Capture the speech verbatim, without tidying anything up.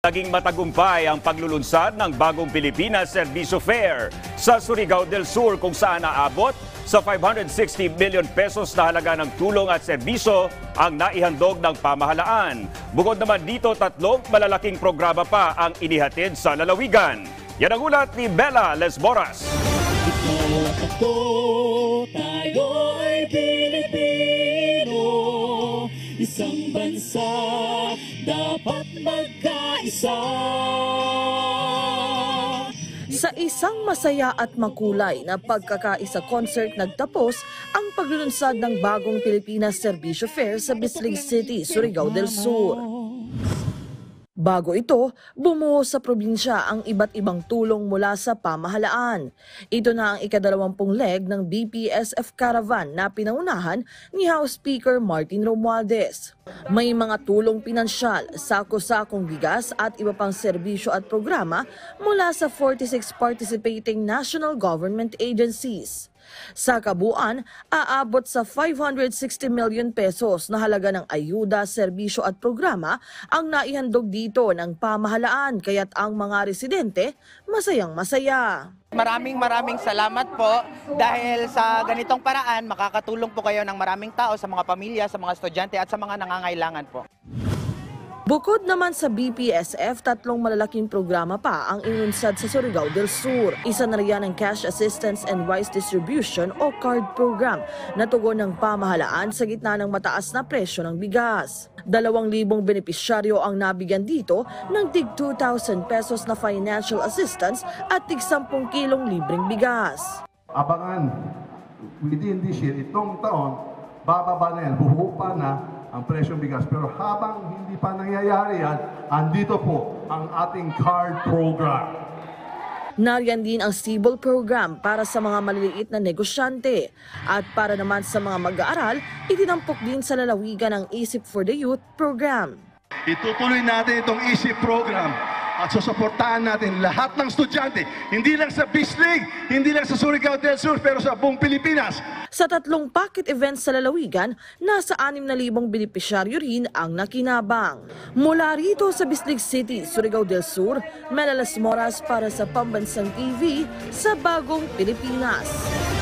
Naging matagumpay ang paglulunsad ng bagong Pilipinas Servicio Fair sa Surigao del Sur kung saan naabot sa five hundred sixty million pesos na halaga ng tulong at serbisyo ang naihandog ng pamahalaan. Bukod naman dito, tatlong malalaking programa pa ang inihatid sa lalawigan. Yan ang ulat ni Bella Lesboras. Ito, tayo ay Pilipino, isang bansa, dapat magkaisa. Sa isang masaya at makulay na pagkakaisa concert nagtapos ang paglulunsad ng bagong Pilipinas Servicio Fair sa Bislig City, Surigao del Sur. Bago ito, bumuo sa probinsya ang iba't ibang tulong mula sa pamahalaan. Ito na ang ikadalawampung leg ng B P S F Caravan na pinaunahan ni House Speaker Martin Romualdez. May mga tulong pinansyal, sako-sakong bigas at iba pang serbisyo at programa mula sa forty-six participating national government agencies. Sa kabuuan, aabot sa five hundred sixty million pesos na halaga ng ayuda, serbisyo at programa ang naihandog dito ng pamahalaan, kaya't ang mga residente masayang masaya. Maraming maraming salamat po dahil sa ganitong paraan makakatulong po kayo ng maraming tao, sa mga pamilya, sa mga estudyante at sa mga nangangailangan po. Bukod naman sa B P S F, tatlong malalaking programa pa ang inunsad sa Surigao del Sur. Isa na riyan ang Cash Assistance and Rice Distribution o CARD program na tugon ng pamahalaan sa gitna ng mataas na presyo ng bigas. Dalawang libong benepisyaryo ang nabigyan dito ng tig two thousand pesos na financial assistance at tig sampung kilong libreng bigas. Abangan, within this year, itong taon, bababa na yan, huhupa na ang presyong bigas. Pero habang hindi pa nangyayari yan, andito po ang ating CARD program. Nariyan din ang C B O L program para sa mga maliliit na negosyante. At para naman sa mga mag-aaral, itinampok din sa lalawigan ang Isip for the Youth program. Itutuloy natin itong Isip program at susuportahan natin lahat ng estudyante, hindi lang sa Bislig, hindi lang sa Surigao del Sur, pero sa buong Pilipinas. Sa tatlong pocket events sa lalawigan, nasa anim na libong benepisyaryo rin ang nakinabang. Mula rito sa Bislig City, Surigao del Sur, Mela Lesmoras para sa Pambansang T V sa Bagong Pilipinas.